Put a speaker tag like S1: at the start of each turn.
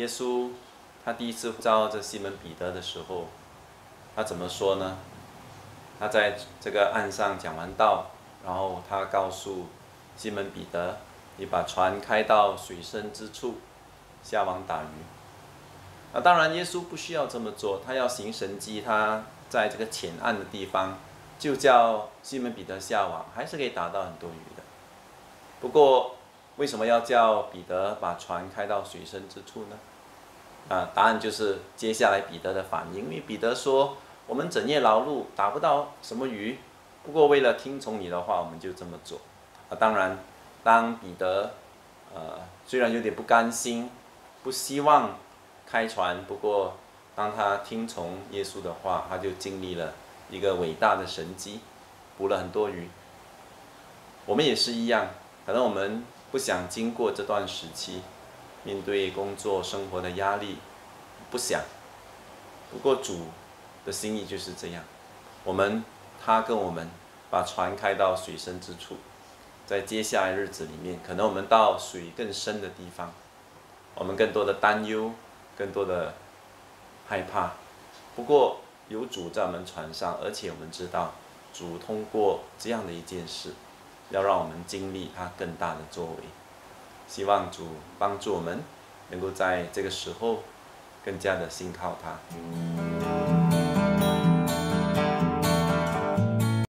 S1: 耶稣他第一次呼召这西门彼得的时候，他怎么说呢？他在这个岸上讲完道，然后他告诉西门彼得：“你把船开到水深之处，下网打鱼。”当然，耶稣不需要这么做，他要行神迹，他在这个浅岸的地方，就叫西门彼得下网，还是可以打到很多鱼的。不过，为什么要叫彼得把船开到水深之处呢？答案就是接下来彼得的反应，因为彼得说：“我们整夜劳碌，打不到什么鱼，不过为了听从你的话，我们就这么做。”当然，当彼得虽然有点不甘心，不希望开船，不过当他听从耶稣的话，他就经历了一个伟大的神迹，捕了很多鱼。我们也是一样，可能我们不想经过这段时期，面对工作生活的压力，不想。不过主的心意就是这样，他跟我们把船开到水深之处，在接下来日子里面，可能我们到水更深的地方，我们更多的担忧，更多的害怕。不过有主在我们船上，而且我们知道主通过这样的一件事，要让我们经历他更大的作为。希望主帮助我们，能够在这个时候更加的信靠他。